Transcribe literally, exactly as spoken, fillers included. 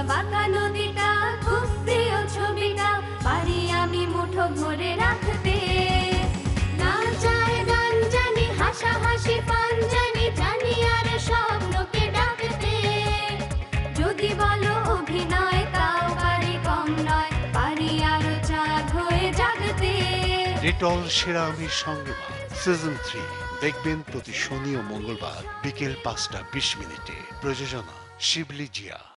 বাঁকা নদীটা খুব প্রিয় ছবিটা পারি আমি মুঠো ভরে রাখতে নাচায় গান জানি হাসাহাসি পান জানি জানি আর স্বপ্নকে ডাকতে যদি বলো অভিনয় তাও পারি কম নয় পারি আরো চাঁদ হয়ে জাগতে লিটল সেরা আমির সঙ্গে সিজন থ্রি দেখবেন প্রতি শনি ও মঙ্গলবার বিকেল পাঁচটা বিশ মিনিটে। প্রযোজনা শিবলি জিয়া।